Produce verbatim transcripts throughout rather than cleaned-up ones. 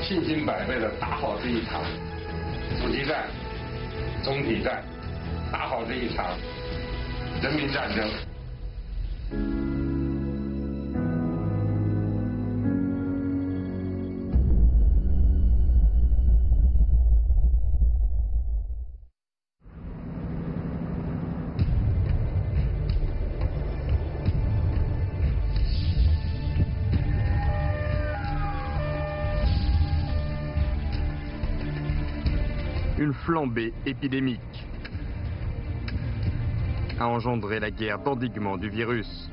信心百倍的打好这一场阻击战、总体战，打好这一场人民战争。 Une flambée épidémique a engendré la guerre d'endiguement du virus.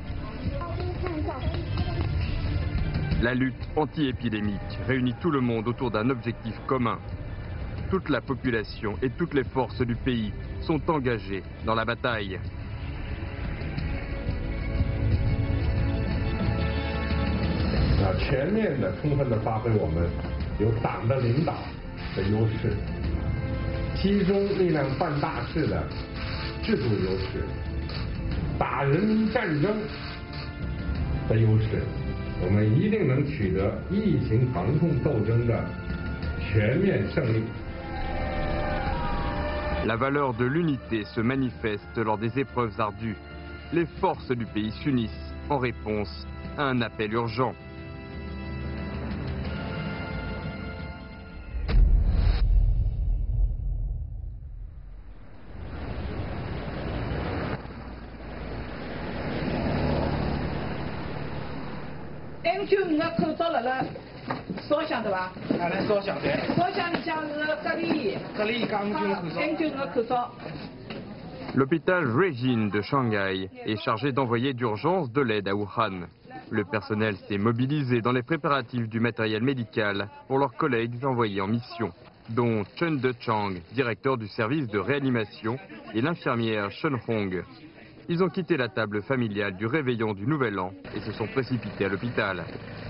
La lutte anti-épidémique réunit tout le monde autour d'un objectif commun. Toute la population et toutes les forces du pays sont engagées dans la bataille. « 其中力量办大事的制度优势，打人民战争的优势，我们一定能取得疫情防控斗争的全面胜利。 La valeur de l'unité se manifeste lors des épreuves ardues. Les forces du pays s'unissent en réponse à un appel urgent. M 九五个口罩了了，少想对吧？ 啊，来少想的。 少想你讲是隔离。 隔离加 M 九五口罩。 M 九五个口罩。 L'hôpital Ruijin de Shanghai est chargé d'envoyer d'urgence de l'aide à Wuhan. Le personnel s'est mobilisé dans les préparatifs du matériel médical pour leurs collègues envoyés en mission, dont Chen De-chang, directeur du service de réanimation, et l'infirmière Shen Hong. Ils ont quitté la table familiale du réveillon du Nouvel An et se sont précipités à l'hôpital.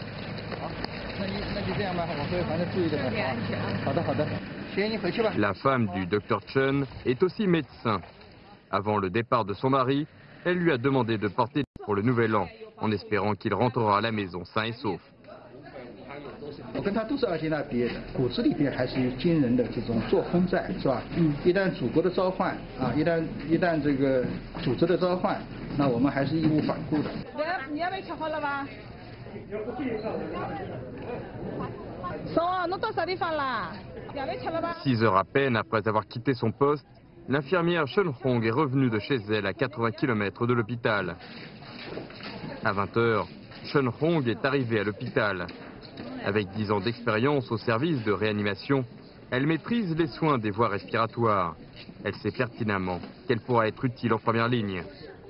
La femme du docteur Chen est aussi médecin. Avant le départ de son mari, elle lui a demandé de porter pour le Nouvel An, en espérant qu'il rentrera à la maison sain et sauf. 我跟他都是二线大毕业的，骨子里边还是有惊人的这种作风在，是吧？嗯，一旦祖国的召唤啊，一旦一旦这个组织的召唤，那我们还是义无反顾的。 你要不要吃好了吧？嫂，侬到啥地方啦？要不要吃了吧？ Six heures à peine après avoir quitté son poste, l'infirmière Shen Hong est revenue de chez elle à quatre-vingts kilomètres de l'hôpital. À vingt heures, Shen Hong est arrivée à l'hôpital. Avec dix ans d'expérience au service de réanimation, elle maîtrise les soins des voies respiratoires. Elle sait pertinemment qu'elle pourra être utile en première ligne.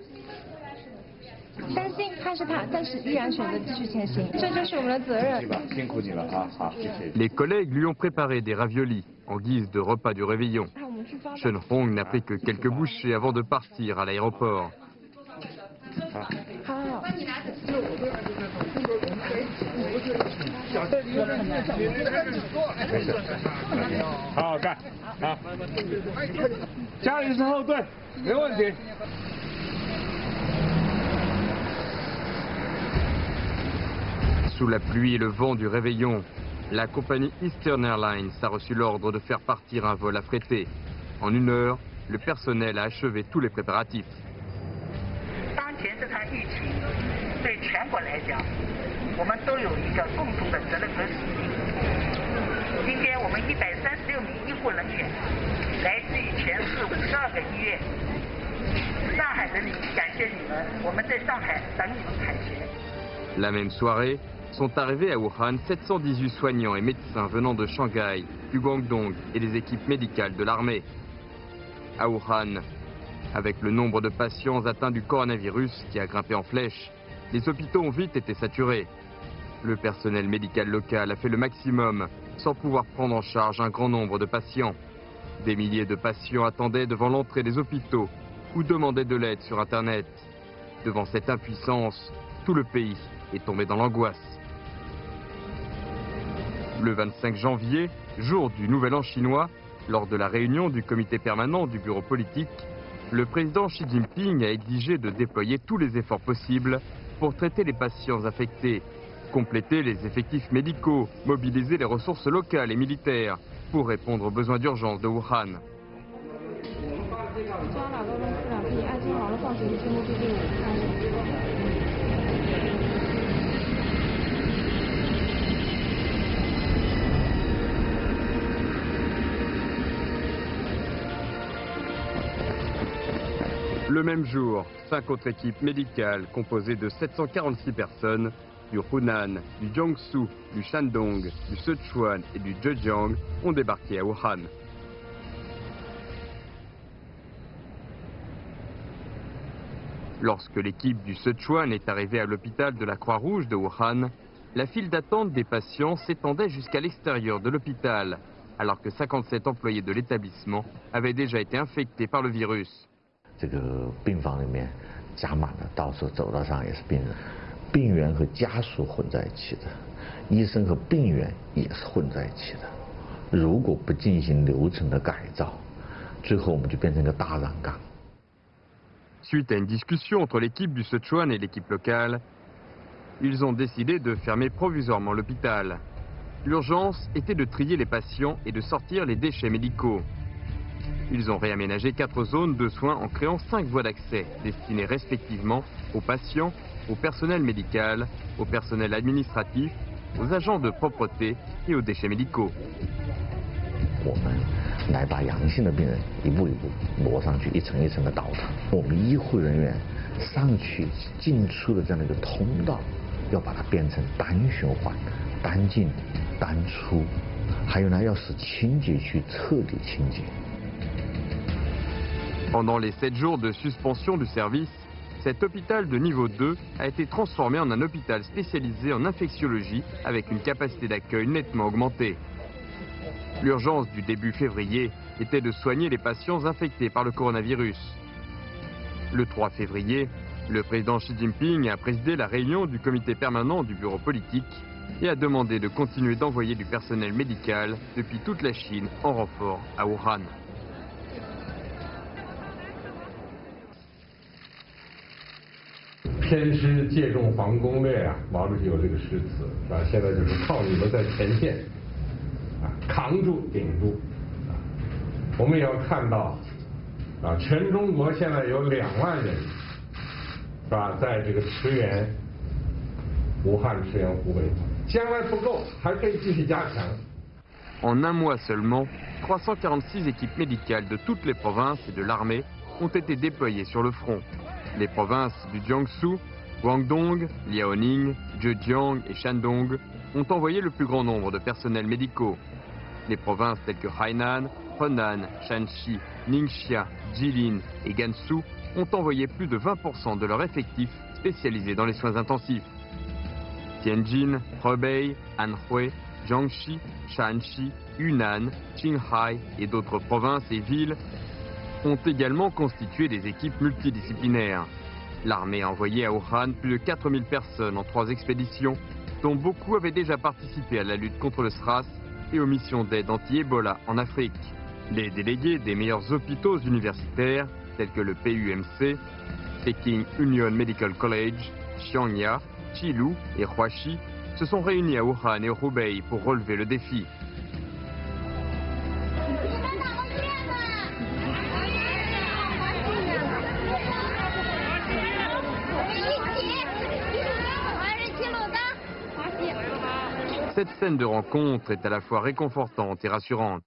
Les collègues lui ont préparé des raviolis en guise de repas du réveillon. Shen Hong n'a pris que quelques bouchées avant de partir à l'aéroport. Sous la pluie et le vent du réveillon, la compagnie Eastern Airlines a reçu l'ordre de faire partir un vol affrété. En une heure, le personnel a achevé tous les préparatifs. 当前这场疫情对全国来讲，我们都有一个共同的责任和使命。今天我们一百三十六名医护人员来自于全市五十二个医院。上海人民感谢你们，我们在上海等你们凯旋。 La même soirée, sont arrivés à Wuhan sept cent dix-huit soignants et médecins venant de Shanghai, du Guangdong et des équipes médicales de l'armée. À Wuhan, avec le nombre de patients atteints du coronavirus qui a grimpé en flèche, les hôpitaux ont vite été saturés. Le personnel médical local a fait le maximum sans pouvoir prendre en charge un grand nombre de patients. Des milliers de patients attendaient devant l'entrée des hôpitaux ou demandaient de l'aide sur Internet. Devant cette impuissance, tout le pays est tombé dans l'angoisse. Le vingt-cinq janvier, jour du Nouvel An chinois, lors de la réunion du comité permanent du bureau politique, le président Xi Jinping a exigé de déployer tous les efforts possibles pour traiter les patients affectés Compléter les effectifs médicaux, mobiliser les ressources locales et militaires pour répondre aux besoins d'urgence de Wuhan. Le même jour, cinq autres équipes médicales composées de sept cent quarante-six personnes du Hunan, du Jiangsu, du Shandong, du Sichuan et du Zhejiang ont débarqué à Wuhan. Lorsque l'équipe du Sichuan est arrivée à l'hôpital de la Croix-Rouge de Wuhan, la file d'attente des patients s'étendait jusqu'à l'extérieur de l'hôpital, alors que cinquante-sept employés de l'établissement avaient déjà été infectés par le virus. 这个病房里面加满了，到处走道上也是病人，病源和家属混在一起的，医生和病源也是混在一起的。如果不进行流程的改造，最后我们就变成一个大染缸。 Suite à une discussion entre l'équipe du Sichuan et l'équipe locale, ils ont décidé de fermer provisoirement l'hôpital. L'urgence était de trier les patients et de sortir les déchets médicaux. Ils ont réaménagé quatre zones de soins en créant cinq voies d'accès destinées respectivement aux patients, au personnel médical, au personnel administratif, aux agents de propreté et aux déchets médicaux. 我们来把阳性的病人一步一步挪上去，一层一层的倒腾。我们医护人员上去进出的这样的一个通道，要把它变成单循环、单进单出。还有呢，要使清洁区彻底清洁。 Pendant les sept jours de suspension du service, cet hôpital de niveau deux a été transformé en un hôpital spécialisé en infectiologie avec une capacité d'accueil nettement augmentée. L'urgence du début février était de soigner les patients infectés par le coronavirus. Le trois février, le président Xi Jinping a présidé la réunion du comité permanent du bureau politique et a demandé de continuer d'envoyer du personnel médical depuis toute la Chine en renfort à Wuhan. 偏师借重防攻略啊，毛主席有这个诗词，是吧？现在就是靠你们在前线啊，扛住、顶住啊。我们也要看到啊，全中国现在有两万人，是吧？在这个驰援武汉、驰援湖北，将来不够，还可以继续加强。 En un mois seulement, trois cent quarante-six équipes médicales de toutes les provinces et de l'armée ont été déployées sur le front. Les provinces du Jiangsu, Guangdong, Liaoning, Zhejiang et Shandong ont envoyé le plus grand nombre de personnels médicaux. Les provinces telles que Hainan, Henan, Shanxi, Ningxia, Jilin et Gansu ont envoyé plus de vingt pour cent de leurs effectifs spécialisés dans les soins intensifs. Tianjin, Hebei, Anhui, Jiangxi, Shanxi, Yunnan, Qinghai et d'autres provinces et villes ont également constitué des équipes multidisciplinaires. L'armée a envoyé à Wuhan plus de quatre mille personnes en trois expéditions, dont beaucoup avaient déjà participé à la lutte contre le SRAS et aux missions d'aide anti-Ebola en Afrique. Les délégués des meilleurs hôpitaux universitaires, tels que le P U M C, Peking Union Medical College, Xiangya, Chilu et Huaxi, se sont réunis à Wuhan et au Hubei pour relever le défi. Cette scène de rencontre est à la fois réconfortante et rassurante.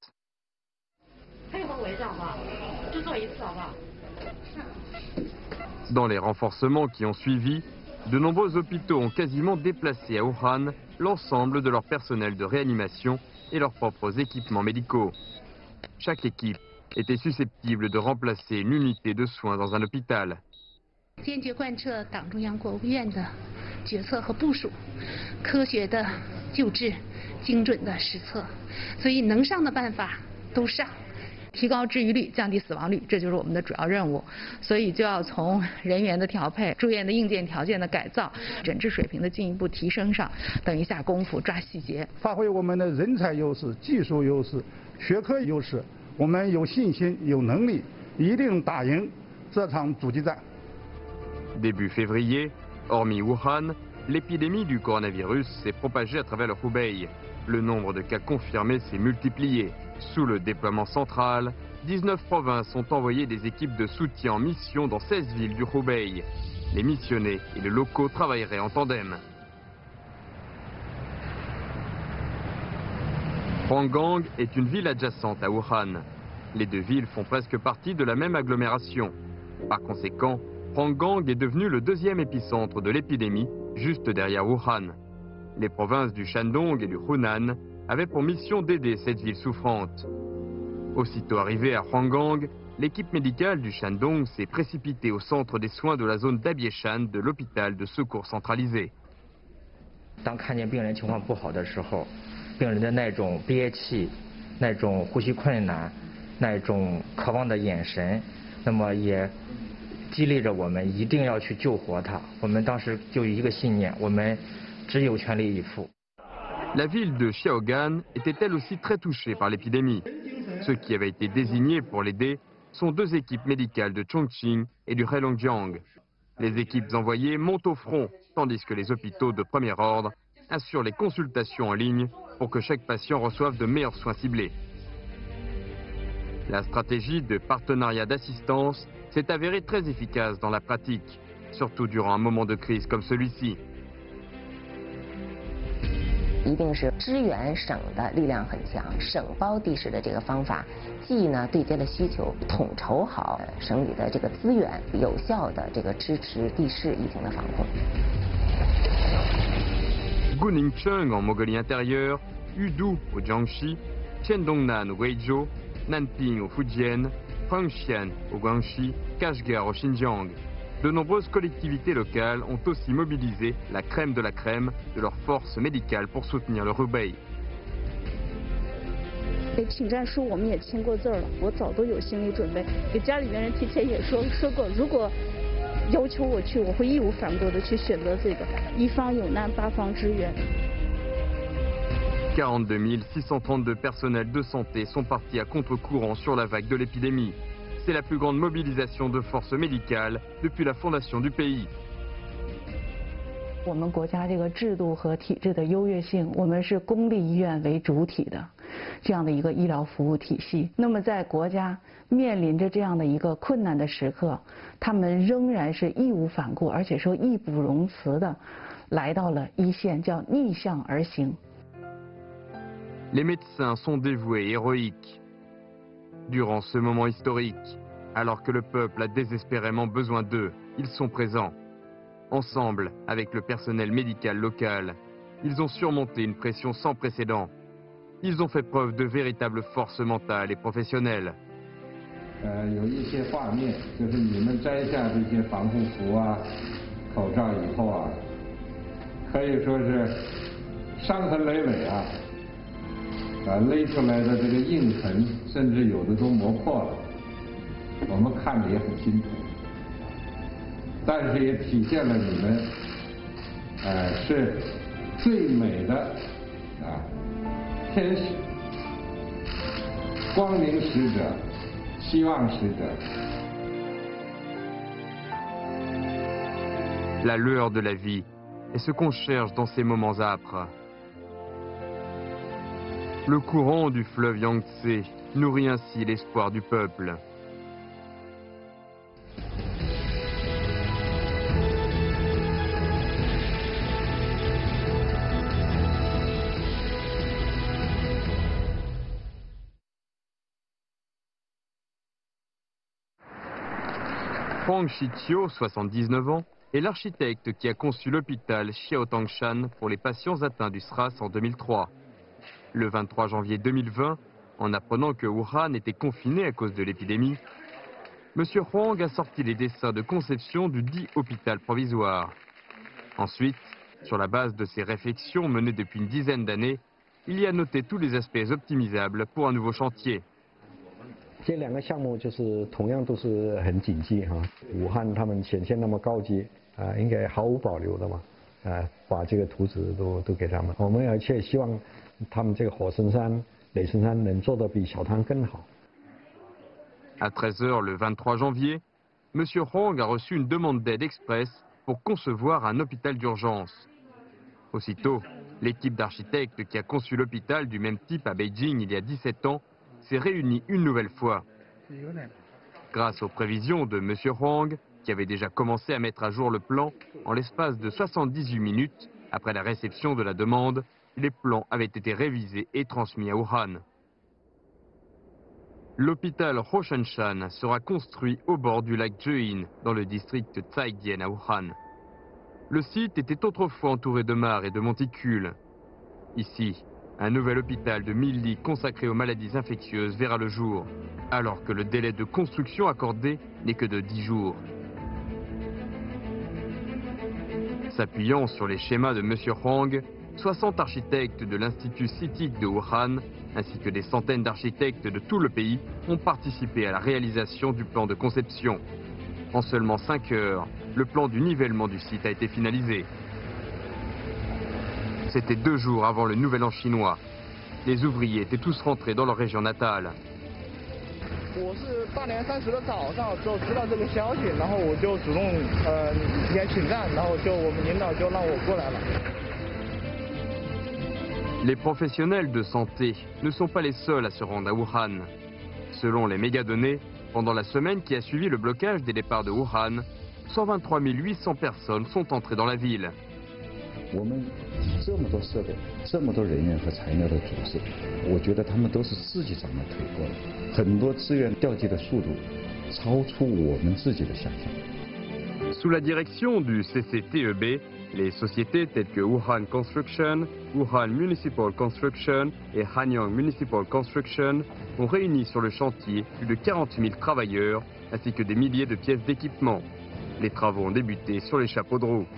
Dans les renforcements qui ont suivi, de nombreux hôpitaux ont quasiment déplacé à Wuhan l'ensemble de leur personnel de réanimation et leurs propres équipements médicaux. Chaque équipe était susceptible de remplacer une unité de soins dans un hôpital. 坚决贯彻党中央、国务院的决策和部署，科学的救治，精准的施策，所以能上的办法都上，提高治愈率，降低死亡率，这就是我们的主要任务。所以就要从人员的调配、住院的硬件条件的改造、诊治水平的进一步提升上等一下功夫，抓细节， 发挥我们的人才优势、技术优势、学科优势，我们有信心、有能力，一定打赢这场阻击战。 Début février, hormis Wuhan, l'épidémie du coronavirus s'est propagée à travers le Hubei. Le nombre de cas confirmés s'est multiplié. Sous le déploiement central, dix-neuf provinces ont envoyé des équipes de soutien en mission dans seize villes du Hubei. Les missionnés et les locaux travailleraient en tandem. Huanggang est une ville adjacente à Wuhan. Les deux villes font presque partie de la même agglomération. Par conséquent, Huanggang est devenu le deuxième épicentre de l'épidémie, juste derrière Wuhan. Les provinces du Shandong et du Hunan avaient pour mission d'aider cette ville souffrante. Aussitôt arrivée à Huanggang, l'équipe médicale du Shandong s'est précipitée au centre des soins de la zone d'Abieshan de l'hôpital de secours centralisé. 当看见病人情况不好的时候，病人的那种憋气、那种呼吸困难、那种渴望的眼神，那么也激励着我们一定要去救活他。我们当时就有一个信念，我们只有全力以赴。 La ville de Xiaogan était elle aussi très touchée par l'épidémie. Ceux qui avaient été désignés pour l'aider sont deux équipes médicales de Chongqing et du Heilongjiang. Les équipes envoyées montent au front, tandis que les hôpitaux de premier ordre assurent les consultations en ligne pour que chaque patient reçoive de meilleurs soins ciblés. La stratégie de partenariat d'assistance s'est avérée très efficace dans la pratique, surtout durant un moment de crise comme celui-ci. 一定是支援省的力量很强，省包地市的这个方法，既呢对接了需求，统筹好省里的这个资源，有效的这个支持地市疫情的防控。 Guningcheng en Mongolie intérieure, Udu au Jiangxi, Tiandongnan au Guizhou, Nanping au Fujian, Huangshan au Guangxi, Kashgar au Xinjiang. De nombreuses collectivités locales ont aussi mobilisé la crème de la crème de leurs forces médicales pour soutenir le Hubei. 请战书我们也签过字了，我早都有心理准备，给家里面人提前也说说过，如果要求我去，我会义无反顾的去选择这个。一方有难，八方支援。 quarante-deux mille six cent trente-deux personnels de santé sont partis à contre-courant sur la vague de l'épidémie. C'est la plus grande mobilisation de forces médicales depuis la fondation du pays. 我们国家这个制度和体制的优越性，我们是公立医院为主体的这样的一个医疗服务体系。那么在国家面临着这样的一个困难的时刻，他们仍然是义无反顾，而且说义不容辞的来到了一线，叫逆向而行。 Les médecins sont dévoués et héroïques. Durant ce moment historique, alors que le peuple a désespérément besoin d'eux, ils sont présents. Ensemble, avec le personnel médical local, ils ont surmonté une pression sans précédent. Ils ont fait preuve de véritable force mentale et professionnelle. 呃，有一些画面，就是你们摘下这些防护服啊、口罩以后啊，可以说是伤痕累累啊。 啊，勒出来的这个印痕，甚至有的都磨破了，我们看着也很心疼，但是也体现了你们，呃，是最美的啊天使、光明使者、希望使者。 La lueur de la vie est ce qu'on cherche dans ces moments âpres. Le courant du fleuve Yangtze nourrit ainsi l'espoir du peuple. Huang Shiqiu, soixante-dix-neuf ans, est l'architecte qui a conçu l'hôpital Xiaotangshan pour les patients atteints du SRAS en deux mille trois. Le vingt-trois janvier deux mille vingt, en apprenant que Wuhan était confiné à cause de l'épidémie, M. Huang a sorti les dessins de conception du dit hôpital provisoire. Ensuite, sur la base de ses réflexions menées depuis une dizaine d'années, il y a noté tous les aspects optimisables pour un nouveau chantier. 这两个项目就是同样都是很谨记哈，武汉他们显现那么高级啊，应该毫无保留的嘛，啊，把这个图纸都都给他们。我们而且希望他们这个火神山、雷神山能做得比小汤更好。 À treize heures le vingt-trois janvier, M. Huang a reçu une demande d'aide express pour concevoir un hôpital d'urgence. Aussitôt, l'équipe d'architectes qui a conçu l'hôpital du même type à Beijing il y a dix-sept ans s'est réunie une nouvelle fois. Grâce aux prévisions de M. Huang, qui avait déjà commencé à mettre à jour le plan, en l'espace de soixante-dix-huit minutes, après la réception de la demande, les plans avaient été révisés et transmis à Wuhan. L'hôpital Roshan sera construit au bord du lac Zheyin, dans le district Zaidian à Wuhan. Le site était autrefois entouré de mares et de monticules. Ici, un nouvel hôpital de mille lits consacré aux maladies infectieuses verra le jour, alors que le délai de construction accordé n'est que de dix jours. S'appuyant sur les schémas de M. Huang, soixante architectes de l'Institut CITIC de Wuhan, ainsi que des centaines d'architectes de tout le pays, ont participé à la réalisation du plan de conception. En seulement cinq heures, le plan du nivellement du site a été finalisé. C'était deux jours avant le Nouvel An chinois. Les ouvriers étaient tous rentrés dans leur région natale. Les professionnels de santé ne sont pas les seuls à se rendre à Wuhan. Selon les mégadonnées, pendant la semaine qui a suivi le blocage des départs de Wuhan, cent vingt-trois mille huit cents personnes sont entrées dans la ville. Sous la direction du C C T E B, les sociétés telles que Wuhan Construction, Wuhan Municipal Construction et Hanyang Municipal Construction ont réuni sur le chantier plus de quarante mille travailleurs ainsi que des milliers de pièces d'équipement. Les travaux ont débuté sur les chapeaux de roue.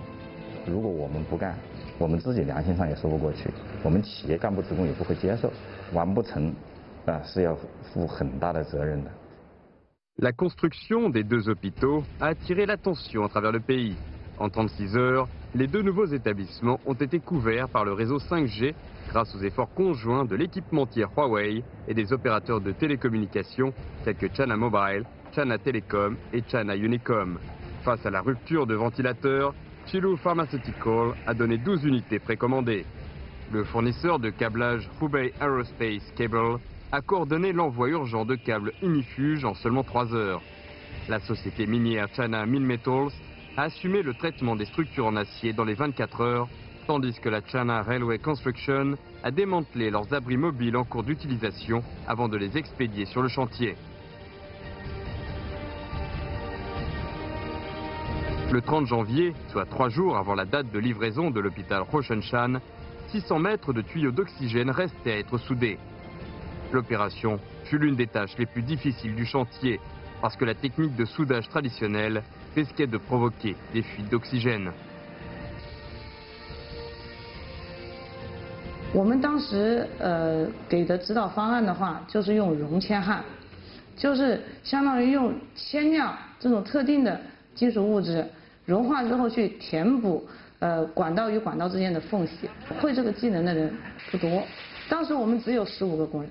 La construction des deux hôpitaux a attiré l'attention à travers le pays. En trente-six heures, les deux nouveaux établissements ont été couverts par le réseau cinq G grâce aux efforts conjoints de l'équipementier Huawei et des opérateurs de télécommunications tels que China Mobile, China Telecom et China Unicom. Face à la rupture de ventilateurs, Qilu Pharmaceutical a donné douze unités précommandées. Le fournisseur de câblage Hubei Aerospace Cable a coordonné l'envoi urgent de câbles unifuges en seulement trois heures. La société minière China Minmetals a assumé le traitement des structures en acier dans les vingt-quatre heures, tandis que la China Railway Construction a démantelé leurs abris mobiles en cours d'utilisation avant de les expédier sur le chantier. Le trente janvier, soit trois jours avant la date de livraison de l'hôpital Roshan, six cents mètres de tuyaux d'oxygène restaient à être soudés. L'opération fut l'une des tâches les plus difficiles du chantier, parce que la technique de soudage traditionnelle risquait de provoquer des fuites d'oxygène. 我们当时呃给的指导方案的话，就是用熔铅焊，就是相当于用铅料这种特定的金属物质融化之后去填补呃管道与管道之间的缝隙。会这个技能的人不多，当时我们只有十五个工人。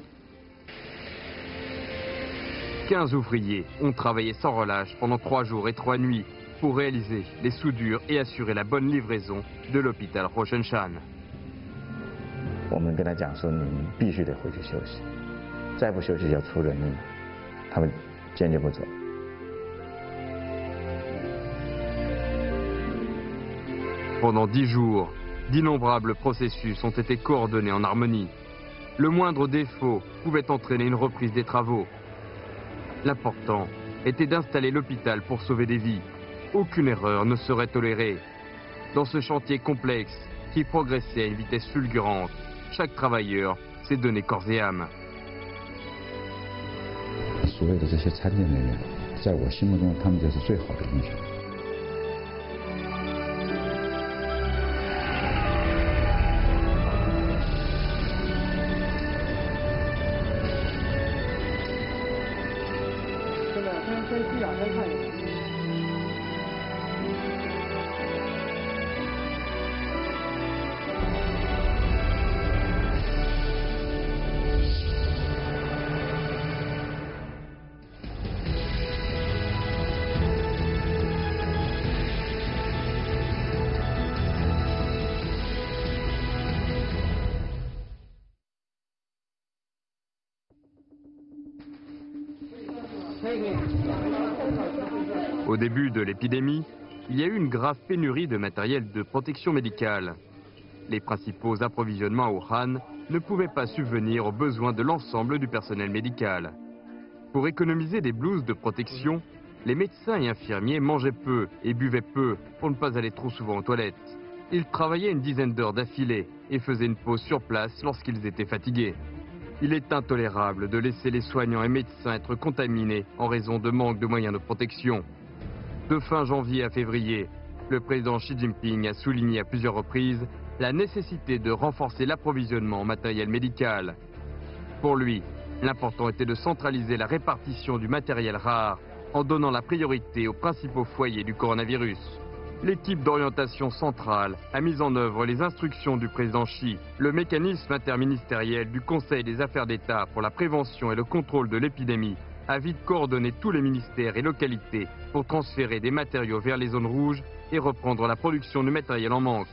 quinze ouvriers ont travaillé sans relâche pendant trois jours et trois nuits pour réaliser les soudures et assurer la bonne livraison de l'hôpital Roshan. 我们跟他讲说，你们必须得回去休息，再不休息要出人命，他们坚决不走。 Pendant dix jours, d'innombrables processus ont été coordonnés en harmonie. Le moindre défaut pouvait entraîner une reprise des travaux. L'important était d'installer l'hôpital pour sauver des vies. Aucune erreur ne serait tolérée. Dans ce chantier complexe qui progressait à une vitesse fulgurante, chaque travailleur s'est donné corps et âme. 所有的这些参建人员，在我心目中，他们就是最好的英雄。 现 Au début de l'épidémie, il y a eu une grave pénurie de matériel de protection médicale. Les principaux approvisionnements à Wuhan ne pouvaient pas subvenir aux besoins de l'ensemble du personnel médical. Pour économiser des blouses de protection, les médecins et infirmiers mangeaient peu et buvaient peu pour ne pas aller trop souvent aux toilettes. Ils travaillaient une dizaine d'heures d'affilée et faisaient une pause sur place lorsqu'ils étaient fatigués. Il est intolérable de laisser les soignants et médecins être contaminés en raison de manque de moyens de protection. De fin janvier à février, le président Xi Jinping a souligné à plusieurs reprises la nécessité de renforcer l'approvisionnement en matériel médical. Pour lui, l'important était de centraliser la répartition du matériel rare en donnant la priorité aux principaux foyers du coronavirus. L'équipe d'orientation centrale a mis en œuvre les instructions du président Xi, le mécanisme interministériel du Conseil des affaires d'État pour la prévention et le contrôle de l'épidémie a vite coordonné tous les ministères et localités pour transférer des matériaux vers les zones rouges et reprendre la production de matériel en manque.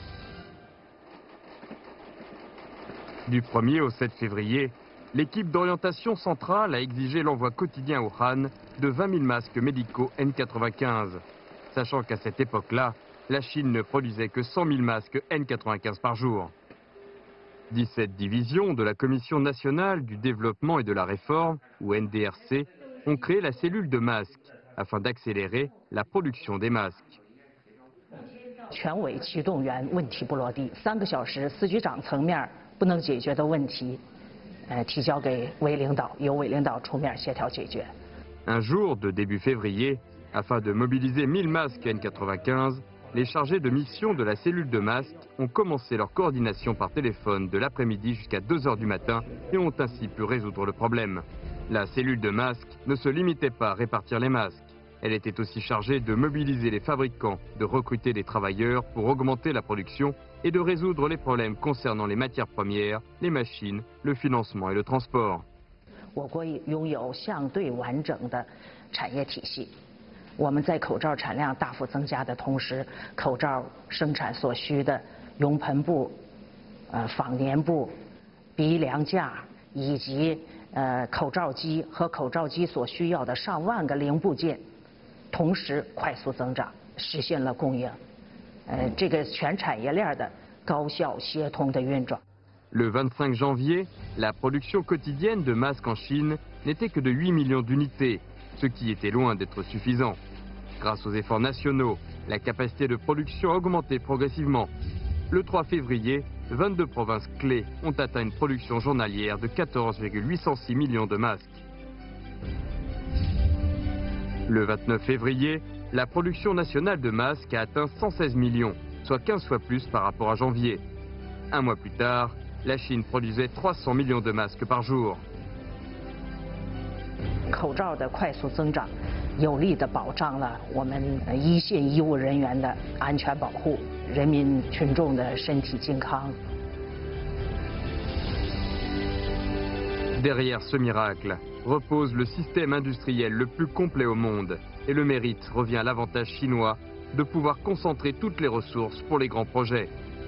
Du premier au sept février, l'équipe d'orientation centrale a exigé l'envoi quotidien à Wuhan de vingt mille masques médicaux N quatre-vingt-quinze, sachant qu'à cette époque-là, la Chine ne produisait que cent mille masques N quatre-vingt-quinze par jour. dix-sept divisions de la Commission nationale du développement et de la réforme, ou N D R C, ont créé la cellule de masques afin d'accélérer la production des masques. 全委齐动员，问题不落地。三个小时，司局长层面不能解决的问题，呃，提交给委领导，由委领导出面协调解决。 Un jour de début février, afin de mobiliser mille masques N quatre-vingt-quinze, les chargés de mission de la cellule de masques ont commencé leur coordination par téléphone de l'après-midi jusqu'à deux heures du matin et ont ainsi pu résoudre le problème. La cellule de masques ne se limitait pas à répartir les masques. Elle était aussi chargée de mobiliser les fabricants, de recruter des travailleurs pour augmenter la production et de résoudre les problèmes concernant les matières premières, les machines, le financement et le transport. 我国拥有相对完整的产业体系。我们在口罩产量大幅增加的同时，口罩生产所需的熔喷布、呃仿粘布、鼻梁架以及呃口罩机和口罩机所需要的上万个零部件，同时快速增长，实现了供应。呃，这个全产业链的高效协同的运转。 Le vingt-cinq janvier, la production quotidienne de masques en Chine n'était que de huit millions d'unités, ce qui était loin d'être suffisant. Grâce aux efforts nationaux, la capacité de production a augmenté progressivement. Le trois février, vingt-deux provinces clés ont atteint une production journalière de quatorze virgule huit cent six millions de masques. Le vingt-neuf février, la production nationale de masques a atteint cent seize millions, soit quinze fois plus par rapport à janvier. Un mois plus tard, la Chine produisait trois cents millions de masques par jour. 口罩的快速增长，有力地保障了我们一线医务人员的安全保护，人民群众的身体健康。 Derrière ce miracle repose le système industriel le plus complet au monde, et le mérite revient à l'avantage chinois de pouvoir concentrer toutes les ressources pour les grands projets.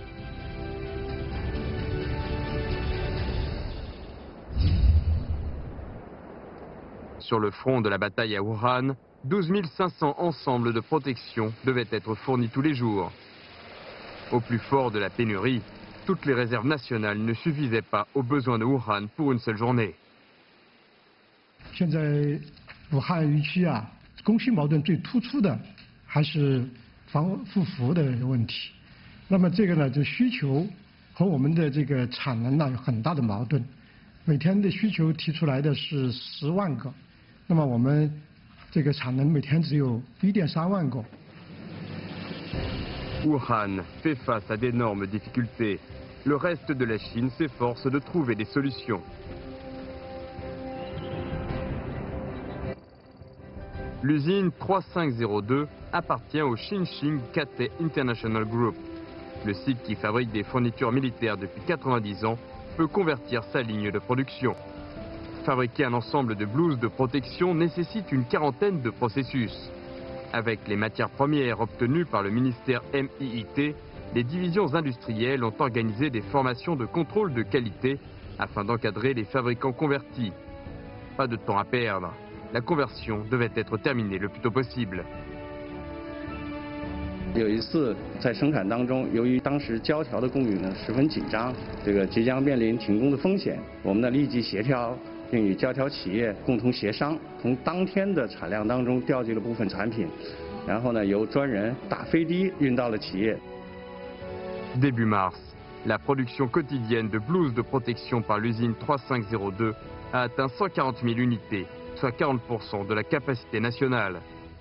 Sur le front de la bataille à Wuhan, douze mille cinq cents ensembles de protection devaient être fournis tous les jours. Au plus fort de la pénurie, toutes les réserves nationales ne suffisaient pas aux besoins de Wuhan pour une seule journée. 现在武汉疫区啊，供需矛盾最突出的还是防护服的问题。那么这个呢，就需求和我们的这个产能呢有很大的矛盾。每天的需求提出来的是十万个。 那么我们这个产能每天只有一点三万个。 Wuhan fait face à d'énormes difficultés. Le reste de la Chine s'efforce de trouver des solutions. L'usine trois cinq zéro deux appartient au Xinxing Cathay International Group. Le site qui fabrique des fournitures militaires depuis quatre-vingt-dix ans peut convertir sa ligne de production. Fabriquer un ensemble de blouses de protection nécessite une quarantaine de processus. Avec les matières premières obtenues par le ministère M I I T, les divisions industrielles ont organisé des formations de contrôle de qualité afin d'encadrer les fabricants convertis. Pas de temps à perdre. La conversion devait être terminée le plus tôt possible. 有一次在生产当中，由于当时胶条的供应呢十分紧张，这个即将面临停工的风险，我们呢立即协调，并与胶条企业共同协商，从当天的产量当中调集了部分产品，然后呢由专人大飞的运到了企业。 Début mars, la production quotidienne de blouses de protection par l'usine trois cinq zéro deux a atteint cent quarante mille unités, soit quarante pour cent de la capacité nationale.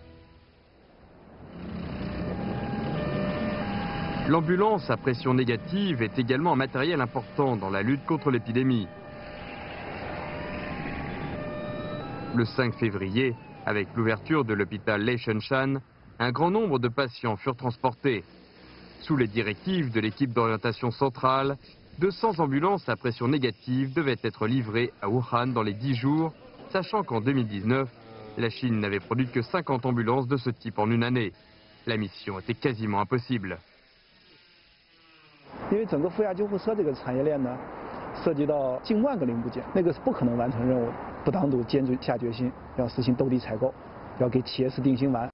L'ambulance à pression négative est également un matériel important dans la lutte contre l'épidémie. Le cinq février, avec l'ouverture de l'hôpital Leishenshan, un grand nombre de patients furent transportés. Sous les directives de l'équipe d'orientation centrale, deux cents ambulances à pression négative devaient être livrées à Wuhan dans les dix jours, sachant qu'en deux mille dix-neuf, la Chine n'avait produit que cinquante ambulances de ce type en une année. La mission était quasiment impossible. 因为整个负压救护车这个产业链呢，涉及到近万个零部件，那个是不可能完成任务的。不党组坚决下决心，要实行斗地采购，要给企业市定心丸。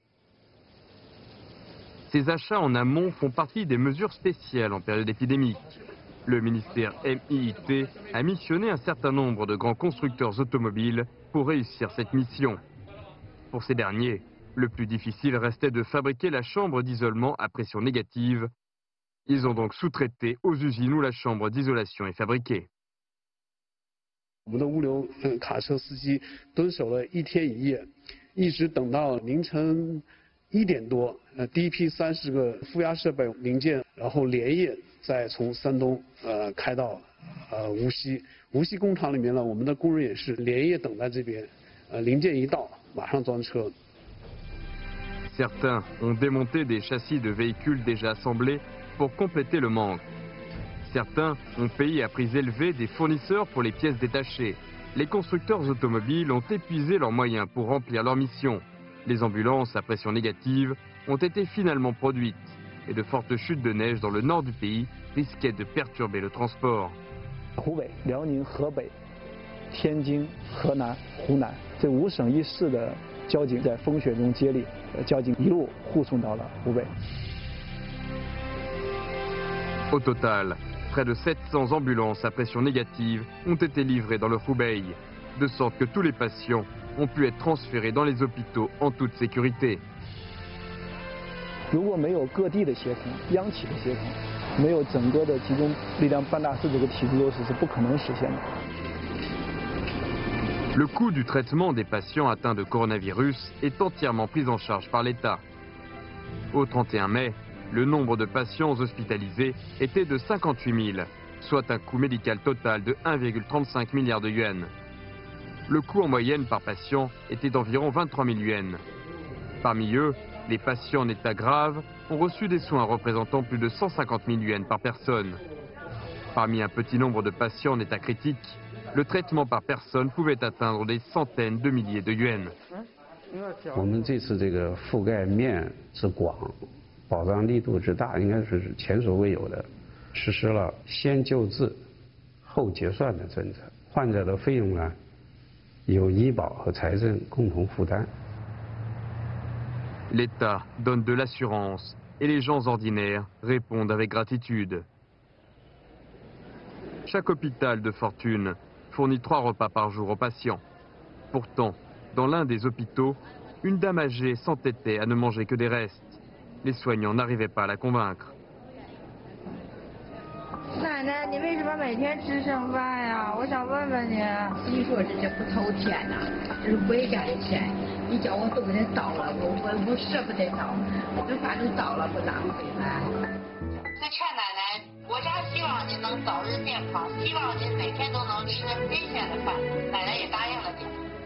Ces achats en amont font partie des mesures spéciales en période épidémique. Le ministère M I I T a missionné un certain nombre de grands constructeurs automobiles pour réussir cette mission. Pour ces derniers, le plus difficile restait de fabriquer la chambre d'isolement à pression négative. Ils ont donc sous-traité aux usines où la chambre d'isolation est fabriquée. 我们的物流卡车司机蹲守了一天一夜，一直等到凌晨一点多，呃，第一批三十个负压设备零件，然后连夜再从山东呃开到呃无锡。无锡工厂里面呢，我们的工人也是连夜等在这边，呃，零件一到马上装车。 Certains ont démonté des châssis de véhicules déjà assemblés pour compléter le manque. Certains ont payé à prix élevé des fournisseurs pour les pièces détachées. Les constructeurs automobiles ont épuisé leurs moyens pour remplir leur mission. Les ambulances à pression négative ont été finalement produites et de fortes chutes de neige dans le nord du pays risquaient de perturber le transport. 湖北、辽宁、河北、天津、河南、湖南这五省一市的交警在风雪中接力，交警一路护送到了湖北。 Au total, près de sept cents ambulances à pression négative ont été livrées dans le Hubei, de sorte que tous les patients ont pu être transférés dans les hôpitaux en toute sécurité. 如果没有各地的协同、央企的协同，没有整个的集中力量办大事这个体制优势是不可能实现的。 Le coût du traitement des patients atteints de coronavirus est entièrement pris en charge par l'État. Au trente et un mai, le nombre de patients hospitalisés était de cinquante-huit mille, soit un coût médical total de un virgule trente-cinq milliard de yuans. Le coût en moyenne par patient était d'environ vingt-trois mille yuans. Parmi eux, les patients en état grave ont reçu des soins représentant plus de cent cinquante mille yuans par personne. Parmi un petit nombre de patients en état critique, le traitement par personne pouvait atteindre des centaines de milliers de yuans. 我们这次这个覆盖面之广，保障力度之大，应该是前所未有的。实施了先救治、后结算的政策，患者的费用呢，由医保和财政共同负担。 L'État donne de l'assurance et les gens ordinaires répondent avec gratitude. Chaque hôpital de fortune fournit trois repas par jour aux patients. Pourtant, dans l'un des hôpitaux, une dame âgée s'entêtait à ne manger que des restes. Les soignants n'arrivaient pas à la convaincre. 奶奶，你为什么每天吃剩饭呀？我想问问你。 你说这这不偷钱呐，这是国家的钱，你叫我都给他倒了，我我我舍不得倒，这反正倒了不浪费呗。 那劝奶奶，国家希望您能早日健康，希望您每天都能吃新鲜的饭，奶奶也答应了您。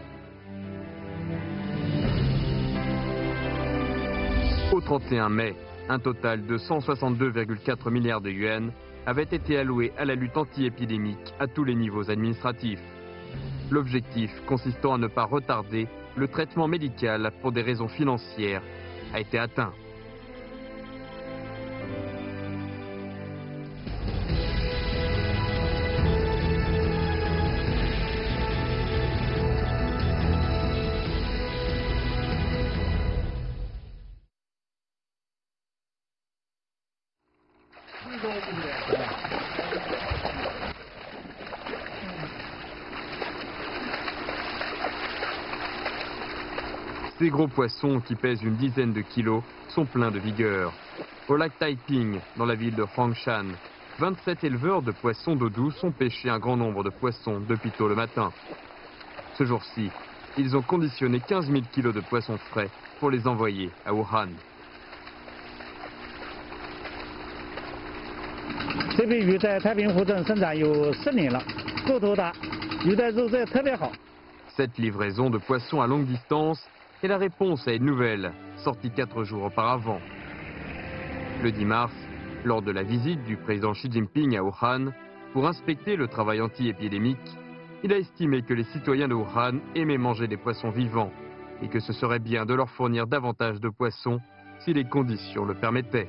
Au trente et un mai, un total de cent soixante-deux virgule quatre milliards de yuans avait été alloué à la lutte anti-épidémique à tous les niveaux administratifs. L'objectif consistant à ne pas retarder le traitement médical pour des raisons financières a été atteint. Ces gros poissons, qui pèsent une dizaine de kilos, sont pleins de vigueur. Au lac Taiping, dans la ville de Huangshan, vingt-sept éleveurs de poissons d'eau douce ont pêché un grand nombre de poissons depuis tôt le matin. Ce jour-ci, ils ont conditionné quinze mille kilos de poissons frais pour les envoyer à Wuhan. Cette livraison de poissons à longue distance est la réponse à une nouvelle, sortie quatre jours auparavant. Le dix mars, lors de la visite du président Xi Jinping à Wuhan pour inspecter le travail anti-épidémique, il a estimé que les citoyens de Wuhan aimaient manger des poissons vivants et que ce serait bien de leur fournir davantage de poissons si les conditions le permettaient.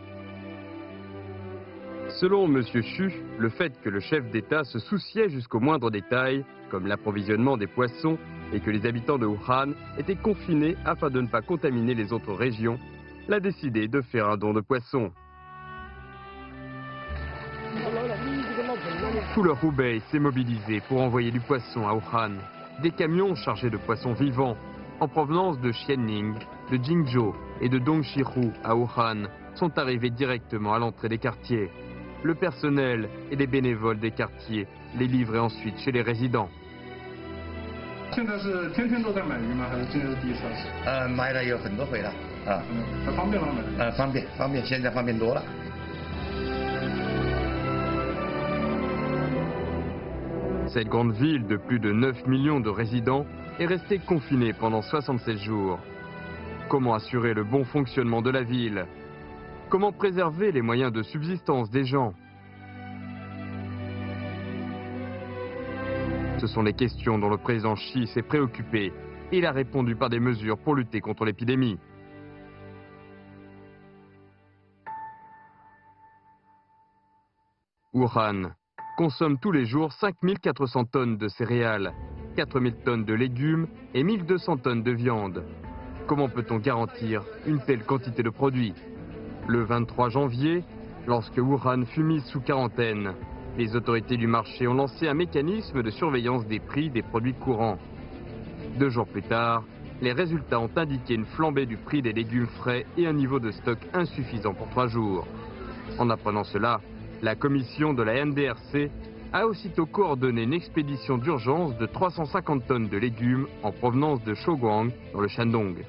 Selon M. Xu, le fait que le chef d'État se souciait jusqu'au moindre détail, comme l'approvisionnement des poissons, et que les habitants de Wuhan étaient confinés afin de ne pas contaminer les autres régions, l'a décidé de faire un don de poissons. Tout le Hubei s'est mobilisé pour envoyer du poisson à Wuhan. Des camions chargés de poissons vivants, en provenance de Xianning, de Jingzhou et de Dongxihu à Wuhan, sont arrivés directement à l'entrée des quartiers. Le personnel et les bénévoles des quartiers les livraient ensuite chez les résidents. Cette grande ville de plus de neuf millions de résidents est restée confinée pendant soixante-sept jours. Comment assurer le bon fonctionnement de la ville? Comment préserver les moyens de subsistance des gens? Ce sont les questions dont le président Xi s'est préoccupé et il a répondu par des mesures pour lutter contre l'épidémie. Wuhan consomme tous les jours cinq mille quatre cents tonnes de céréales, quatre mille tonnes de légumes et mille deux cents tonnes de viande. Comment peut-on garantir une telle quantité de produits? Le vingt-trois janvier, lorsque Wuhan fut mise sous quarantaine, les autorités du marché ont lancé un mécanisme de surveillance des prix des produits courants. Deux jours plus tard, les résultats ont indiqué une flambée du prix des légumes frais et un niveau de stock insuffisant pour trois jours. En apprenant cela, la commission de la N D R C a aussitôt coordonné une expédition d'urgence de trois cent cinquante tonnes de légumes en provenance de Shouguang, dans le Shandong.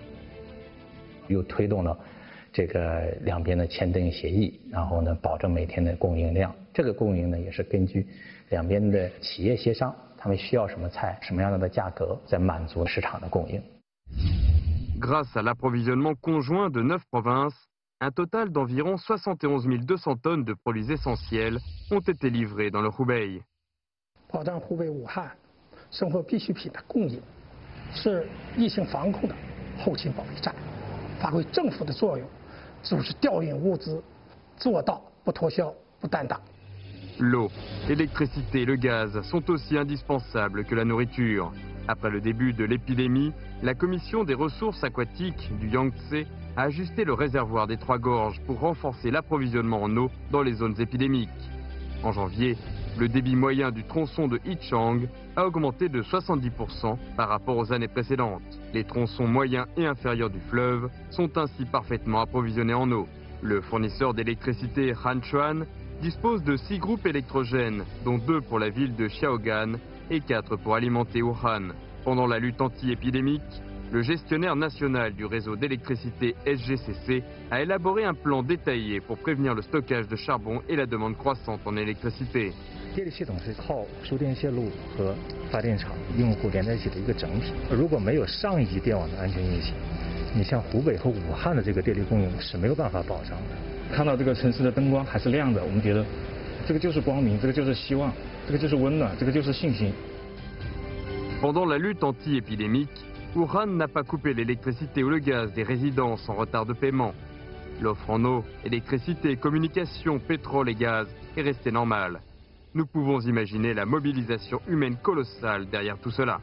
这个两边的签订协议，然后呢，保证每天的供应量。这个供应呢，也是根据两边的企业协商，他们需要什么菜，什么样的价格，在满足市场的供应。 Grâce à l'approvisionnement conjoint de neuf provinces, un total d'environ soixante et onze mille deux cents tonnes de produits essentiels ont été livrés dans le Hubei. 保障湖北武汉生活必需品的供应，是疫情防控的后勤保卫战，发挥政府的作用。 组织调运物资，做到不脱销、不耽档。 L'eau, l'électricité et le gaz sont aussi indispensables que la nourriture. Après le début de l'épidémie, la Commission des ressources aquatiques du Yangtze a ajusté le réservoir des Trois Gorges pour renforcer l'approvisionnement en eau dans les zones épidémiques. En janvier, le débit moyen du tronçon de Yichang a augmenté de soixante-dix pour cent par rapport aux années précédentes. Les tronçons moyens et inférieurs du fleuve sont ainsi parfaitement approvisionnés en eau. Le fournisseur d'électricité Hanchuan dispose de six groupes électrogènes, dont deux pour la ville de Xiaogan et quatre pour alimenter Wuhan. Pendant la lutte anti-épidémique, le gestionnaire national du réseau d'électricité S G C C a élaboré un plan détaillé pour prévenir le stockage de charbon et la demande croissante en électricité. 电力系统是靠输电线路和发电厂用户连在一起的一个整体。如果没有上一级电网的安全运行，你像湖北和武汉的这个电力供应是没有办法保障的。看到这个城市的灯光还是亮的，我们觉得这个就是光明，这个就是希望，这个就是温暖，这个就是信心。 Pendant la lutte anti-épidémique, Wuhan n'a pas coupé l'électricité ou le gaz des résidences en retard de paiement. L'offre en eau, électricité, communication, pétrole et gaz est restée normale. Nous pouvons imaginer la mobilisation humaine colossale derrière tout cela.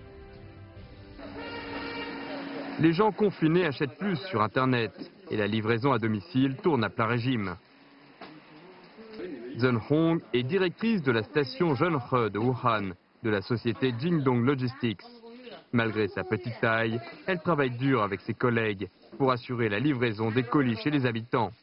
Les gens confinés achètent plus sur Internet et la livraison à domicile tourne à plein régime. Zhen Hong est directrice de la station Zhenhe de Wuhan, de la société Jingdong Logistics. Malgré sa petite taille, elle travaille dur avec ses collègues pour assurer la livraison des colis chez les habitants.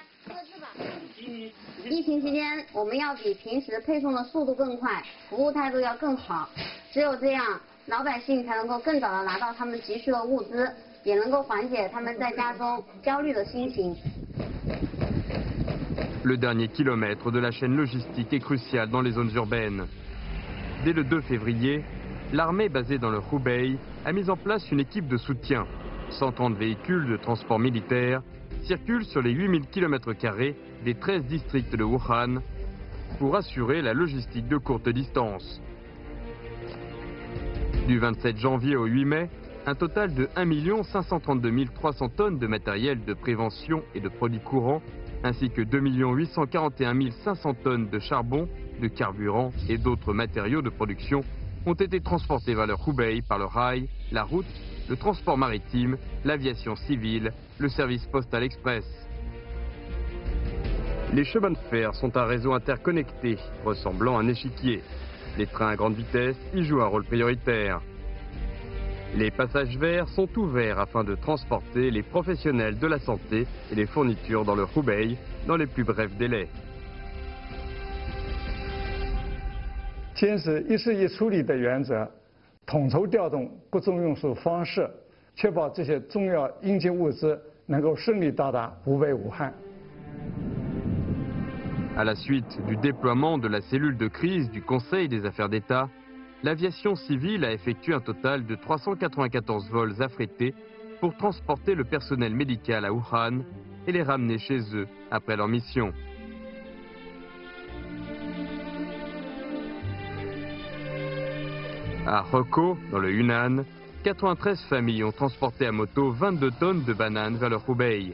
疫情期间，我们要比平时配送的速度更快，服务态度要更好。只有这样，老百姓才能够更早的拿到他们急需的物资，也能够缓解他们在家中焦虑的心情。 Le dernier kilomètre de la chaîne logistique est crucial dans les zones urbaines. Dès le deux février, l'armée basée dans le Hubei a mis en place une équipe de soutien. cent trente véhicules de transport militaire circulent sur les huit mille kilomètres carrés des treize districts de Wuhan pour assurer la logistique de courte distance. Du vingt-sept janvier au huit mai, un total de un million cinq cent trente-deux mille trois cents tonnes de matériel de prévention et de produits courants, ainsi que deux millions huit cent quarante et un mille cinq cents tonnes de charbon, de carburant et d'autres matériaux de production ont été transportés vers le Hubei par le rail, la route, le transport maritime, l'aviation civile, le service postal express. Les chemins de fer sont un réseau interconnecté, ressemblant à un échiquier. Les trains à grande vitesse y jouent un rôle prioritaire. Les passages verts sont ouverts afin de transporter les professionnels de la santé et les fournitures dans le Hubei dans les plus brefs délais. 坚持一事一处理的原则，统筹调动各种运输方式，确保这些重要应急物资能够顺利到达湖北武汉。 À la suite du déploiement de la cellule de crise du Conseil des affaires d'État, l'aviation civile a effectué un total de trois cent quatre-vingt-quatorze vols affrétés pour transporter le personnel médical à Wuhan et les ramener chez eux après leur mission. À Heko, dans le Yunnan, quatre-vingt-treize familles ont transporté à moto vingt-deux tonnes de bananes vers le Hubei.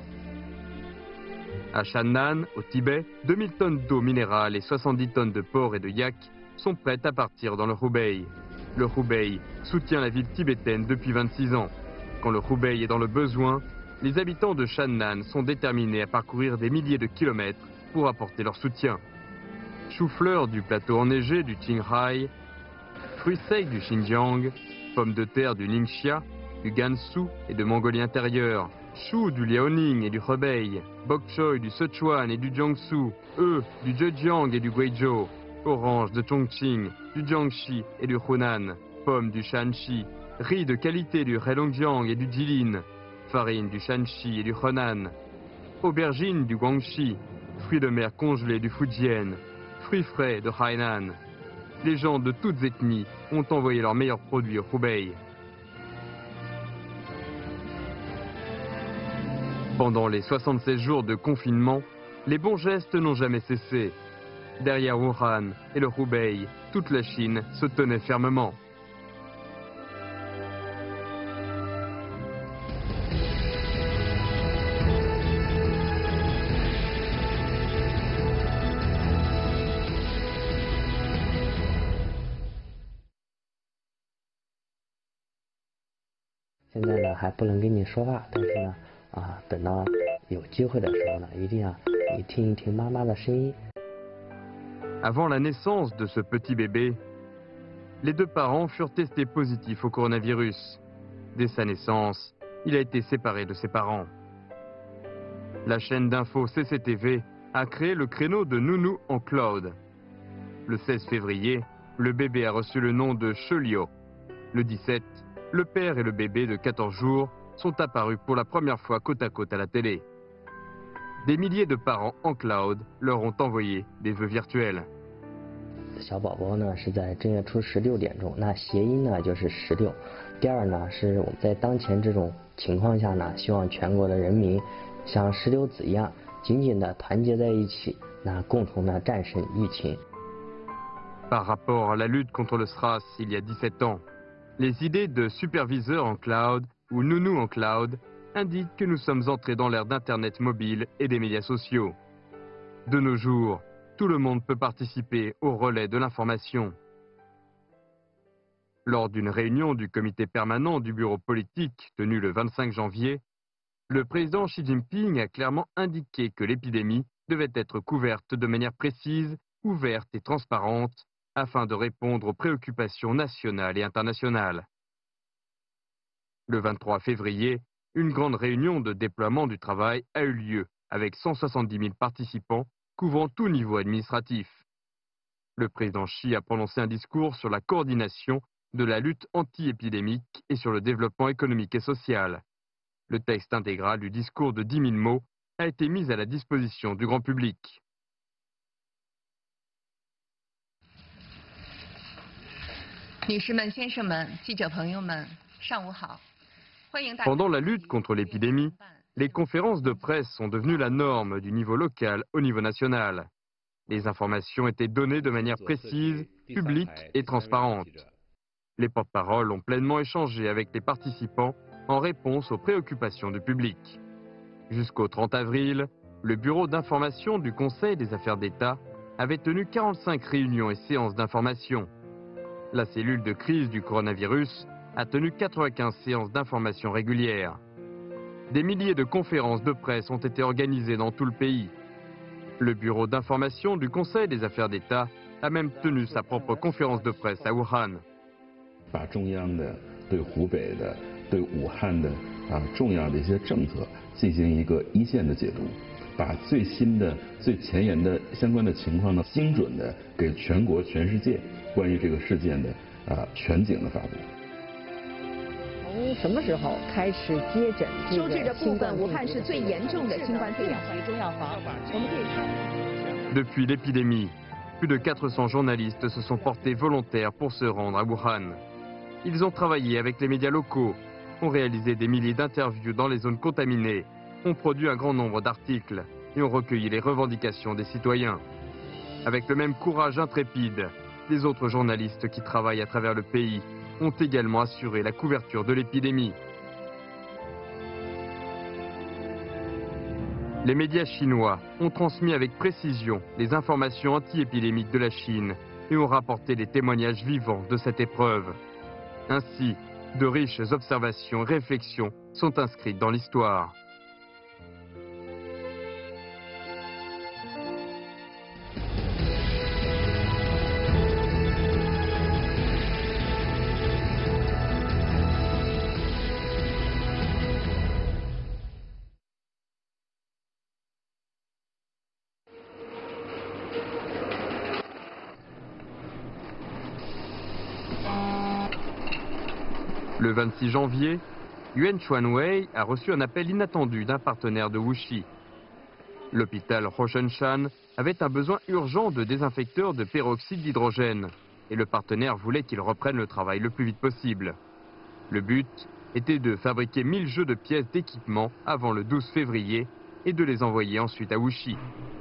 À Shannan, au Tibet, deux mille tonnes d'eau minérale et soixante-dix tonnes de porc et de yak sont prêtes à partir dans le Hubei. Le Hubei soutient la ville tibétaine depuis vingt-six ans. Quand le Hubei est dans le besoin, les habitants de Shannan sont déterminés à parcourir des milliers de kilomètres pour apporter leur soutien. Chou-fleurs du plateau enneigé du Qinghai, fruits secs du Xinjiang, pommes de terre du Ningxia, du Gansu et de Mongolie intérieure, choux du Liaoning et du Hebei, bok choy du Sichuan et du Jiangsu, œufs du Zhejiang et du Guizhou, oranges de Chongqing, du Jiangxi et du Hunan, pommes du Shanxi, riz de qualité du Heilongjiang et du Jilin, farine du Shanxi et du Henan, aubergines du Guangxi, fruits de mer congelés du Fujian, fruits frais de Hainan. Les gens de toutes ethnies ont envoyé leurs meilleurs produits au Hubei. Pendant les soixante-seize jours de confinement, les bons gestes n'ont jamais cessé. Derrière Wuhan et le Hubei, toute la Chine se tenait fermement. Avant la naissance de ce petit bébé, les deux parents furent testés positifs au coronavirus. Dès sa naissance, il a été séparé de ses parents. La chaîne d'info C C T V a créé le créneau de Nounou en cloud. Le seize février, le bébé a reçu le nom de Sheliu. Le dix-sept, le père et le bébé de quatorze jours sont apparus pour la première fois côte à côte à la télé. Des milliers de parents en cloud leur ont envoyé des vœux virtuels. 小宝宝呢是在正月初十六点钟，那谐音呢就是十六。第二呢是我们在当前这种情况下呢，希望全国的人民像石榴子一样紧紧的团结在一起，那共同的战胜疫情。 Par rapport à la lutte contre le SRAS il y a dix-sept ans, les idées de superviseur en cloud ou nounou en cloud indiquent que nous sommes entrés dans l'ère d'Internet mobile et des médias sociaux. De nos jours, tout le monde peut participer au relais de l'information. Lors d'une réunion du comité permanent du bureau politique tenue le vingt-cinq janvier, le président Xi Jinping a clairement indiqué que l'épidémie devait être couverte de manière précise, ouverte et transparente afin de répondre aux préoccupations nationales et internationales. Le vingt-trois février, une grande réunion de déploiement du travail a eu lieu avec cent soixante-dix mille participants couvrant tout niveau administratif. Le président Xi a prononcé un discours sur la coordination de la lutte anti-épidémique et sur le développement économique et social. Le texte intégral du discours de dix mille mots a été mis à la disposition du grand public. Pendant la lutte contre l'épidémie, les conférences de presse sont devenues la norme du niveau local au niveau national. Les informations étaient données de manière précise, publique et transparente. Les porte-paroles ont pleinement échangé avec les participants en réponse aux préoccupations du public. Jusqu'au trente avril, le Bureau d'information du Conseil des affaires d'État avait tenu quarante-cinq réunions et séances d'information. La cellule de crise du coronavirus a tenu quatre-vingt-quinze séances d'information régulières. Des milliers de conférences de presse ont été organisées dans tout le pays. Le Bureau d'information du Conseil des affaires d'État a même tenu sa propre conférence de presse à Wuhan. 把中央的对湖北的、对武汉的啊重要的一些政策进行一个一线的解读，把最新的、最前沿的相关的情况呢，精准的给全国、全世界关于这个事件的啊全景的发布。 从什么时候开始接诊？ 收治的部分，武汉是最严重的新冠肺炎中药房。我们可以看。 Depuis l'épidémie, plus de quatre cents journalistes se sont portés volontaires pour se rendre à Wuhan. Ils ont travaillé avec les médias locaux, ont réalisé des milliers d'interviews dans les zones contaminées, ont produit un grand nombre d'articles et ont recueilli les revendications des citoyens. Avec le même courage intrépide, les autres journalistes qui travaillent à travers le pays ont également assuré la couverture de l'épidémie. Les médias chinois ont transmis avec précision les informations anti-épidémiques de la Chine et ont rapporté les témoignages vivants de cette épreuve. Ainsi, de riches observations et réflexions sont inscrites dans l'histoire. Le vingt-six janvier, Yuan Chuanwei a reçu un appel inattendu d'un partenaire de Wuxi. L'hôpital Roshan avait un besoin urgent de désinfecteurs de peroxyde d'hydrogène et le partenaire voulait qu'il reprenne le travail le plus vite possible. Le but était de fabriquer mille jeux de pièces d'équipement avant le douze février et de les envoyer ensuite à Wuxi.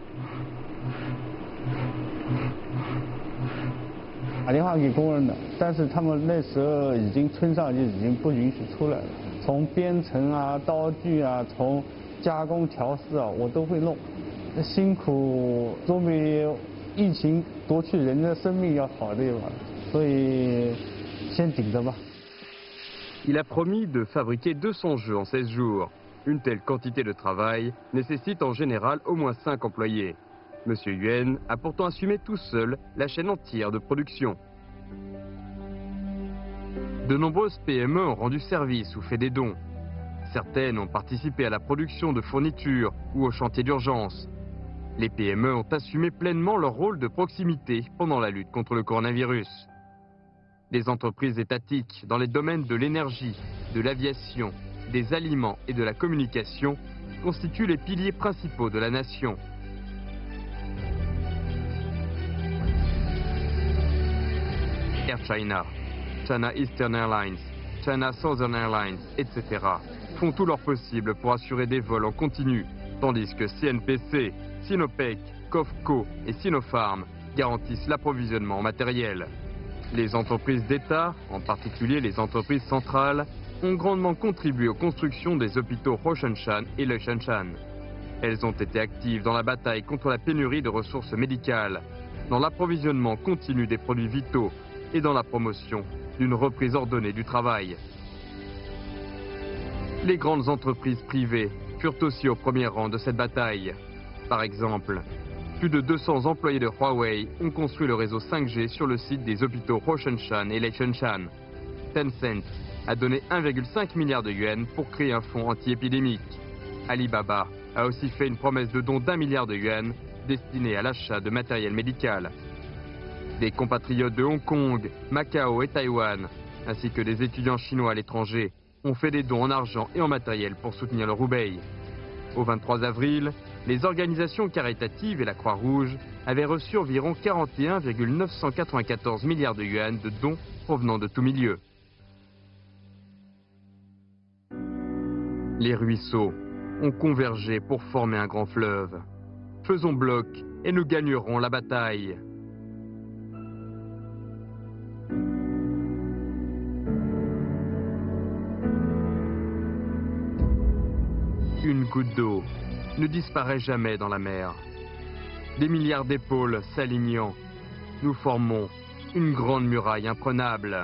打电话给工人的，但是他们那时候已经村上就已经不允许出来了。从编程啊、刀具啊、从加工调试啊，我都会弄。辛苦总比疫情夺去人的生命要好对吧？所以先顶着吧。 Il a promis de fabriquer deux cents jeux en seize jours. Une telle quantité de travail nécessite en général au moins cinq employés. Monsieur Yuan a pourtant assumé tout seul la chaîne entière de production. De nombreuses P M E ont rendu service ou fait des dons. Certaines ont participé à la production de fournitures ou au chantier d'urgence. Les P M E ont assumé pleinement leur rôle de proximité pendant la lutte contre le coronavirus. Les entreprises étatiques dans les domaines de l'énergie, de l'aviation, des aliments et de la communication constituent les piliers principaux de la nation. Air China, China Eastern Airlines, China Southern Airlines, et cetera font tout leur possible pour assurer des vols en continu, tandis que C N P C, Sinopec, COFCO et Sinopharm garantissent l'approvisionnement en matériel. Les entreprises d'État, en particulier les entreprises centrales, ont grandement contribué aux constructions des hôpitaux Roshan et Leishanshan. Elles ont été actives dans la bataille contre la pénurie de ressources médicales, dans l'approvisionnement continu des produits vitaux et dans la promotion d'une reprise ordonnée du travail. Les grandes entreprises privées furent aussi au premier rang de cette bataille. Par exemple, plus de deux cents employés de Huawei ont construit le réseau cinq G sur le site des hôpitaux Roshan et Leishanshan. Tencent a donné un virgule cinq milliard de yuans pour créer un fonds anti-épidémique. Alibaba a aussi fait une promesse de don d'un milliard de yuans destiné à l'achat de matériel médical. Des compatriotes de Hong Kong, Macao et Taïwan, ainsi que des étudiants chinois à l'étranger, ont fait des dons en argent et en matériel pour soutenir le Hubei. Au vingt-trois avril, les organisations caritatives et la Croix-Rouge avaient reçu environ quarante et un virgule neuf cent quatre-vingt-quatorze milliards de yuans de dons provenant de tous milieux. Les ruisseaux ont convergé pour former un grand fleuve. Faisons bloc et nous gagnerons la bataille. Une goutte d'eau ne disparaît jamais dans la mer. Des milliards d'épaules s'alignant, nous formons une grande muraille imprenable.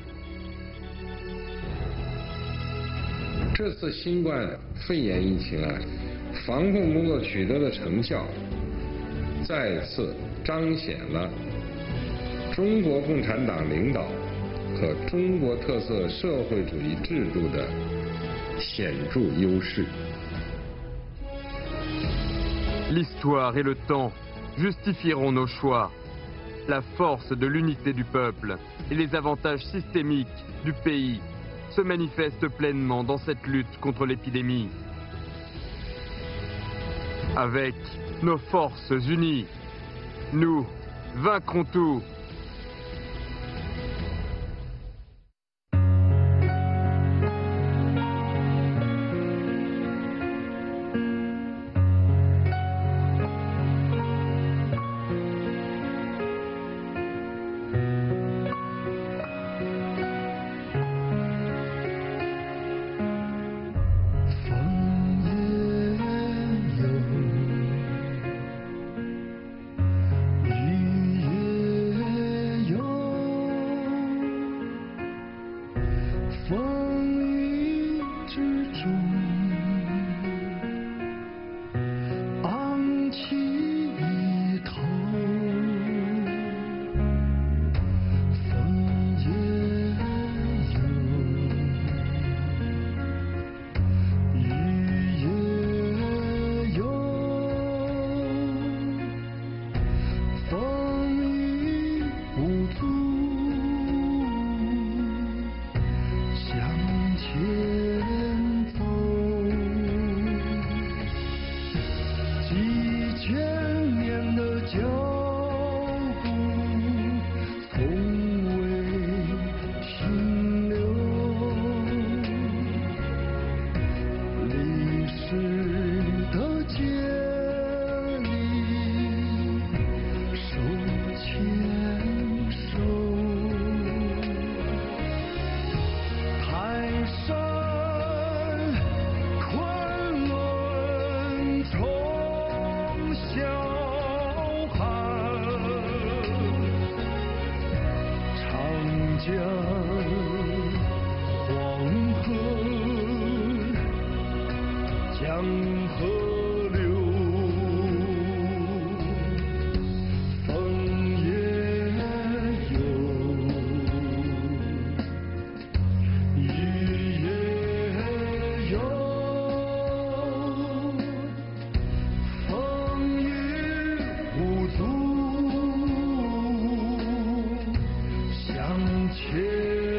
这次新冠肺炎疫情啊，防控工作取得的成效，再次彰显了中国共产党领导和中国特色社会主义制度的显著优势。 L'histoire et le temps justifieront nos choix. La force de l'unité du peuple et les avantages systémiques du pays se manifestent pleinement dans cette lutte contre l'épidémie. Avec nos forces unies, nous vaincrons tout.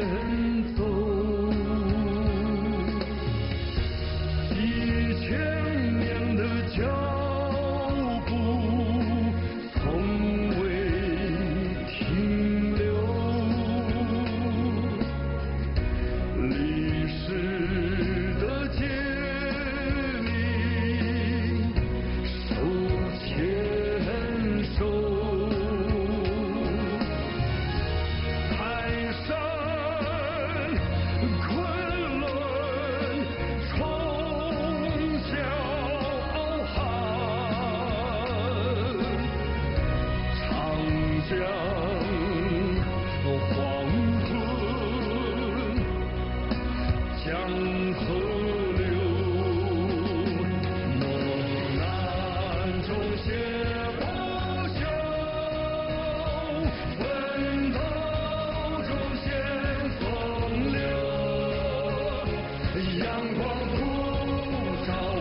Cheers. 朝。